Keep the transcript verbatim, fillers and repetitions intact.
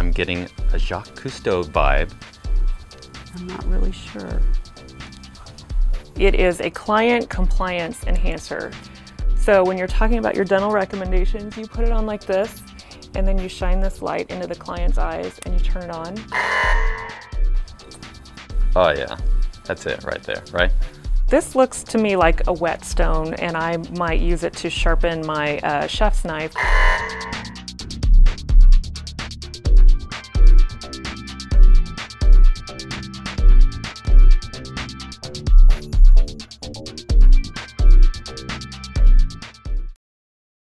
I'm getting a Jacques Cousteau vibe. I'm not really sure. It is a client compliance enhancer. So when you're talking about your dental recommendations, you put it on like this, and then you shine this light into the client's eyes and you turn it on. Oh yeah, that's it right there, right? This looks to me like a whetstone, and I might use it to sharpen my uh, chef's knife.